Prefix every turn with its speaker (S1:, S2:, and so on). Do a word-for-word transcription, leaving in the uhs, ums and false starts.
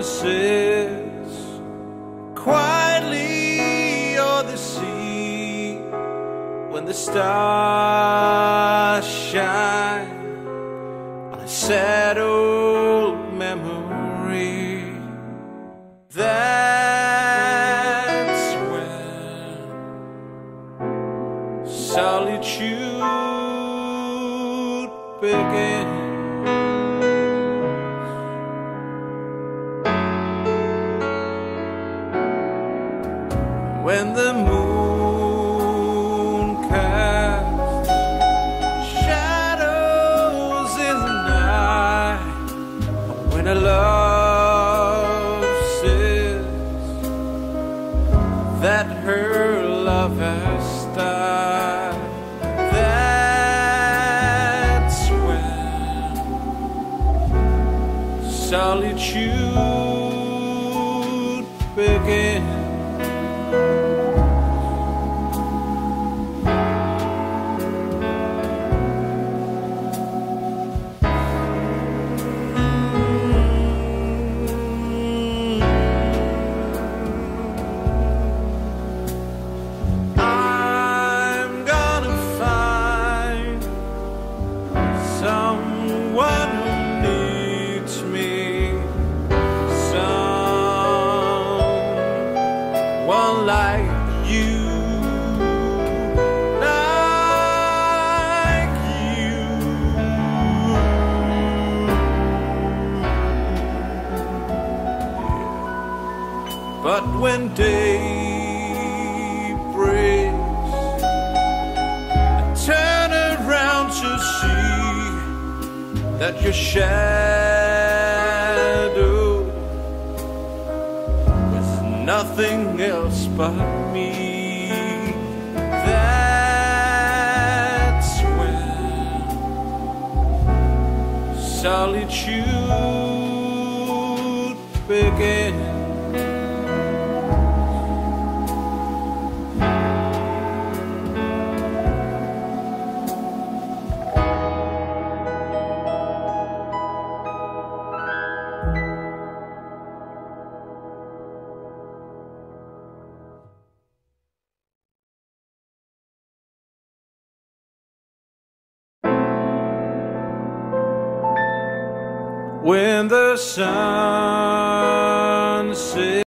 S1: sits quietly o'er the sea, when the stars shine on a sad old memory, that's when solitude begins. When the moon casts shadows in the night, when a love says that her love has died, that's when solitude begins. Someone who needs me, someone like you, like you. But when day breaks, I turn around to see that your shadow was nothing else but me. That's when solitude begins. When the sun sets